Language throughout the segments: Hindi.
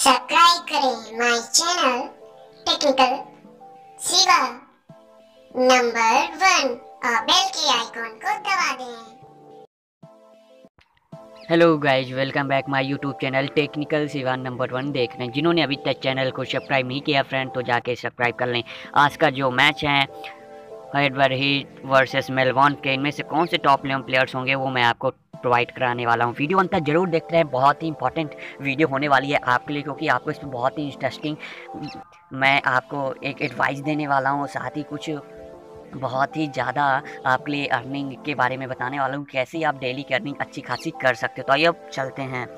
सब्सक्राइब करें my channel technical Shiva number 1 और बेल के आइकॉन को दबा दें। Hello guys, welcome back my YouTube channel technical Shiva number 1 देख रहे हैं। जिन्होंने अभी तक चैनल को सब्सक्राइब नहीं किया फ्रेंड, तो जाके सब्सक्राइब कर लें। आज का जो मैच है हैदर हीट वर्सेस मेलबॉर्न के, इनमें से कौन से टॉप 11 प्लेयर्स होंगे वो मैं आपको प्रोवाइड कराने वाला हूँ। वीडियो अंत तक जरूर देखते हैं, बहुत ही इंपॉर्टेंट वीडियो होने वाली है आपके लिए, क्योंकि आपको इसमें बहुत ही इंटरेस्टिंग मैं आपको एक एडवाइस देने वाला हूँ, साथ ही कुछ बहुत ही ज़्यादा आपके लिए अर्निंग के बारे में बताने वाला हूँ, कैसे आप डेली की अर्निंग अच्छी खासी कर सकते हो। तो आइए अब चलते हैं।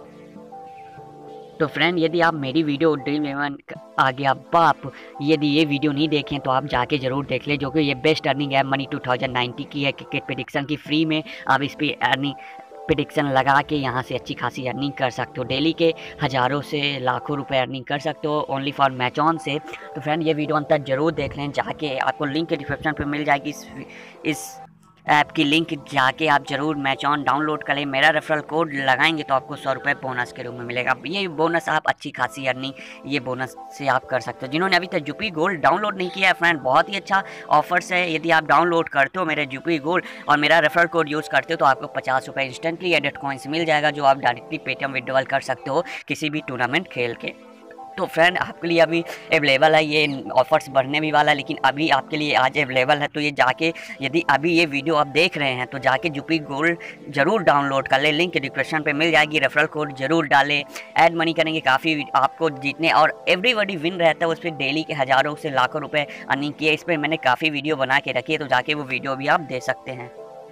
तो फ्रेंड, यदि आप मेरी वीडियो ड्रीम11 आ गया आप यदि ये वीडियो नहीं देखें तो आप जाके ज़रूर देख लें, जो कि ये बेस्ट अर्निंग है मनी 2090 की है। क्रिकेट प्रेडिक्शन की फ्री में आप इस पर अर्निंग प्रेडिक्शन लगा के यहाँ से अच्छी खासी अर्निंग कर सकते हो। डेली के हज़ारों से लाखों रुपए अर्निंग कर सकते हो ओनली फॉर मैच ऑन से। तो फ्रेंड, ये वीडियो अंत तक जरूर देख लें, जाके आपको लिंक डिस्क्रिप्शन पे मिल जाएगी इस ऐप की लिंक, जाके आप जरूर मैच ऑन डाउनलोड करें। मेरा रेफरल कोड लगाएंगे तो आपको 100 रुपये बोनस के रूप में मिलेगा। ये बोनस आप अच्छी खासी अर्निंग ये बोनस से आप कर सकते हो। जिन्होंने अभी तक जुपी गोल्ड डाउनलोड नहीं किया है फ्रेंड, बहुत ही अच्छा ऑफर्स है। यदि आप डाउनलोड करते हो मेरे जुपी गोल्ड और मेरा रेफरल कोड यूज़ करते हो तो आपको 50 रुपये इंस्टेंटली एडेड कॉइन्स मिल जाएगा, जो आप डायरेक्टली पेटीएम विड्रॉल कर सकते हो किसी भी टूर्नामेंट खेल के। तो फ्रेंड, आपके लिए अभी अवेलेबल है, ये ऑफर्स बढ़ने भी वाला है, लेकिन अभी आपके लिए आज अवेलेबल है। तो ये जाके यदि अभी ये वीडियो आप देख रहे हैं तो जाके जुपी गोल्ड जरूर डाउनलोड कर ले, लिंक डिस्क्रिप्शन पे मिल जाएगी। रेफरल कोड जरूर डालें, ऐड मनी करेंगे काफ़ी आपको जीतने, और एवरीबॉडी विन रहता है उस पर डेली के हज़ारों से लाखों रुपए अर्निंग किए। इस पर मैंने काफ़ी वीडियो बना के रखी है, तो जाके वो वीडियो भी आप दे सकते हैं।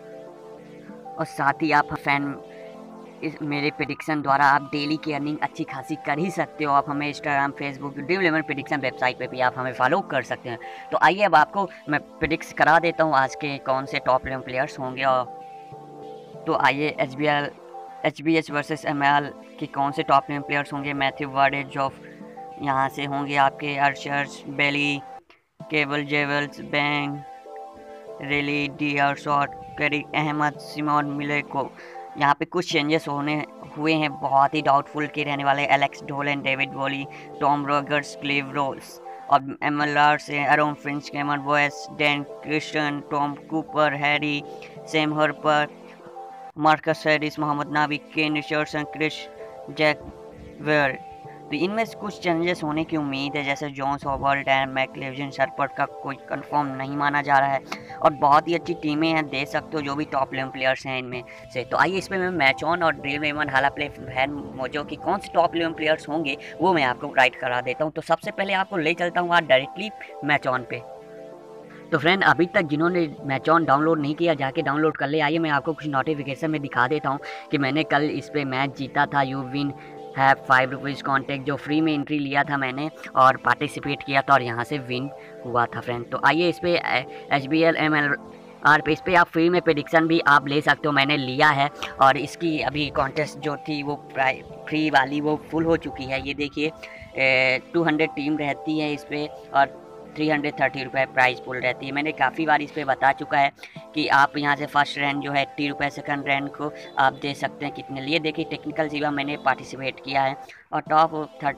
और साथ ही आप फैन इस मेरे प्रेडिक्शन द्वारा आप डेली की अर्निंग अच्छी खासी कर ही सकते हो। आप हमें Instagram, Facebook, Dream eleven prediction website पे भी आप हमें फॉलो कर सकते हैं। तो आइए अब आपको मैं प्रेडिक्ट करा देता हूँ आज के कौन से टॉप 11 प्लेयर्स होंगे। और तो आइए HBH वर्सेस ML के कौन से टॉप 11 प्लेयर्स होंगे। मैथ्यू वार्डे जॉफ यहाँ से होंगे आपके, अर्शर्स, बेली, केबल Jewell, Ben, Riley, D'Arcy Short, करी अहमद, सिमोन मिले को यहाँ पे कुछ चेंजेस हुए हैं, बहुत ही डाउटफुल के रहने वाले। Alex Doolan, David Willey, Tom Rogers, Clive Rose, और MLR से Aaron Finch, Cameron Boyce, Dan Christian, Tom Cooper, Harry, Sam Harper, Marcus Harris, Mohammad Nabi, Kane Richardson, Chris Jack Weir. तो इनमें से कुछ चेंजेस होने की उम्मीद है, जैसे जॉन्स, हॉबर्ट, डैन मैकलेविजन, शरपर्ट का कोई कंफर्म नहीं माना जा रहा है। और बहुत ही अच्छी टीमें हैं, दे सकते हो जो भी टॉप 11 प्लेयर्स हैं इनमें से। तो आइए इसमें मैं मैच ऑन और ड्रीम11 हाला प्ले फैन मोजो की कौन से टॉप 11 प्लेयर्स होंगे वो मैं आपको राइट करा देता हूँ। तो सबसे पहले आपको ले चलता हूँ आज डायरेक्टली मैच ऑन पे। तो फ्रेंड, अभी तक जिन्होंने मैच ऑन डाउनलोड नहीं किया जाके डाउनलोड कर ले। आइए मैं आपको कुछ नोटिफिकेशन में दिखा देता हूँ कि मैंने कल इस पर मैच जीता था। यू विन है 5 रुपीज़ कॉन्टैक्ट, जो फ्री में एंट्री लिया था मैंने और पार्टिसिपेट किया था और यहाँ से विन हुआ था फ्रेंड। तो आइए इस पर HBL MLR पे इस पर आप फ्री में प्रेडिक्शन भी आप ले सकते हो, मैंने लिया है। और इसकी अभी कॉन्टेस्ट जो थी वो फ्री वाली वो फुल हो चुकी है। ये देखिए 200 टीम रहती है इस पर और 330 रुपये प्राइस पुल रहती है। मैंने काफ़ी बार इस पर बता चुका है कि आप यहाँ से फर्स्ट रैंक जो है 80 रुपये, सेकंड रैंक को आप दे सकते हैं कितने लिए। देखिए टेक्निकल शिवा मैंने पार्टिसिपेट किया है और टॉप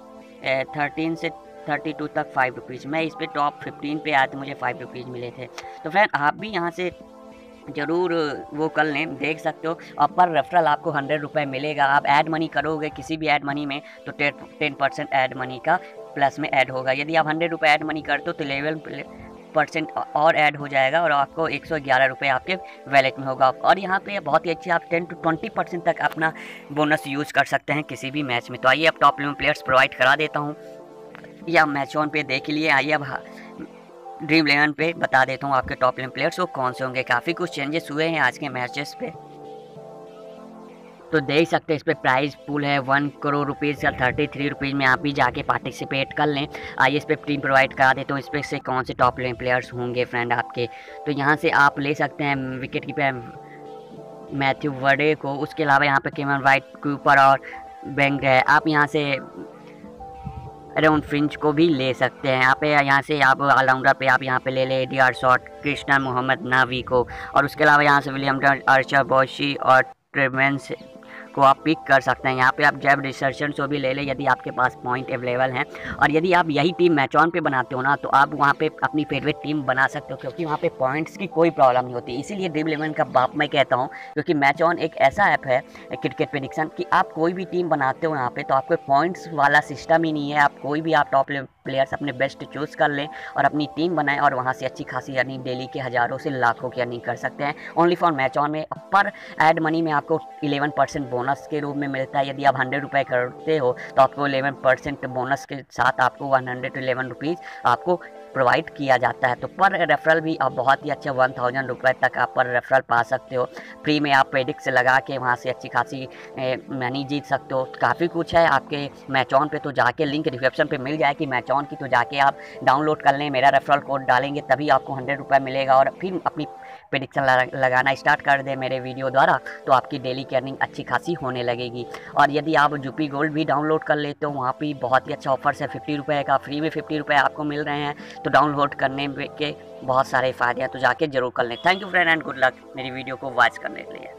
13 से 32 तक 5 रुपीज़, मैं इस पर टॉप 15 पे आया तो मुझे 5 रुपीज़ मिले थे। तो फ्रेंड, आप भी यहाँ से ज़रूर वो कर लें, देख सकते हो। और पर रेफरल आपको 100 रुपये मिलेगा। आप ऐड मनी करोगे किसी भी ऐड मनी में तो 10% ऐड मनी का प्लस में ऐड होगा। यदि आप 100 रुपये ऐड मनी करते हो तो 11% और ऐड हो जाएगा और आपको 111 रुपये आपके वैलेट में होगा। और यहाँ पे बहुत ही अच्छी आप 10 to 20% तक अपना बोनस यूज़ कर सकते हैं किसी भी मैच में। तो आइए अब टॉप 11 प्लेयर्स प्रोवाइड करा देता हूँ, या मैच ऑन पे देख लिए। आइए अब ड्रीम11 पे बता देता हूँ आपके टॉप 11 प्लेयर्स वो कौन से होंगे। काफ़ी कुछ चेंजेस हुए हैं आज के मैचेस पे, तो देख सकते हैं। इस पर प्राइस पूल है 1 करोड़ रुपीज़ का 33 रुपीज़ में, आप भी जाके पार्टिसिपेट कर लें। आइए इस पर टीम प्रोवाइड करा देता हूँ, इस पर से कौन से टॉप 11 प्लेयर्स होंगे फ्रेंड आपके। तो यहाँ से आप ले सकते हैं विकेट कीपर मैथ्यू वार्डे को, उसके अलावा यहाँ पे केमन वाइट, कूपर और बैंक है। आप यहाँ से एरोन फिंच को भी ले सकते हैं। यहाँ से आप ऑलराउंडर पे आप यहाँ पे ले ले D'Arcy Short, Christian, Mohammad Nabi को। और उसके अलावा यहाँ से विलियम, आर्चर, बॉशी और ट्रेवेंस को आप पिक कर सकते हैं। यहाँ पे आप जैब रिसर्चर को भी ले लें यदि आपके पास पॉइंट अवेलेबल हैं। और यदि आप यही टीम मैच ऑन पे बनाते हो ना तो आप वहाँ पे अपनी फेवरेट टीम बना सकते हो, क्योंकि वहाँ पे पॉइंट्स की कोई प्रॉब्लम नहीं होती। इसीलिए ड्रीम 11 का बाप मैं कहता हूँ, क्योंकि मैच ऑन एक ऐसा ऐप है क्रिकेट प्रेडिक्शन कि आप कोई भी टीम बनाते हो यहाँ पे तो आपको पॉइंट्स वाला सिस्टम ही नहीं है। आप कोई भी आप टॉप प्लेयर्स अपने बेस्ट चूज़ कर लें और अपनी टीम बनाएं और वहाँ से अच्छी खासी अर्निंग डेली के हज़ारों से लाखों की अर्निंग कर सकते हैं। ओनली फॉर मैच ऑन में पर ऐड मनी में आपको 11% बोनस के रूप में मिलता है। यदि आप 100 रुपये करते हो तो आपको 11% बोनस के साथ आपको 111 रुपीज़ आपको प्रोवाइड किया जाता है। तो पर रेफरल भी आप बहुत ही अच्छा 1000 रुपये तक आप पर रेफरल पा सकते हो। फ्री में आप प्रेडिक्स लगा के वहाँ से अच्छी खासी मनी जीत सकते हो। काफ़ी कुछ है आपके मैच ऑन पे, तो जाके लिंक डिस्क्रिप्शन पे मिल जाएगी मैच ऑन की, तो जाके आप डाउनलोड कर लें। मेरा रेफरल कोड डालेंगे तभी आपको 100 रुपये मिलेगा और फिर अपनी प्रेडिक्शन लगाना स्टार्ट कर दे मेरे वीडियो द्वारा, तो आपकी डेली की अर्निंग अच्छी खासी होने लगेगी। और यदि आप जुपी गोल्ड भी डाउनलोड कर लेते हो, वहाँ भी बहुत ही अच्छा ऑफर्स है। 50 रुपये का फ्री में 50 रुपये आपको मिल रहे हैं, तो डाउनलोड करने के बहुत सारे फ़ायदे हैं, तो जाके जरूर कर लें। Thank you friend and good luck मेरी वीडियो को वॉच करने के लिए।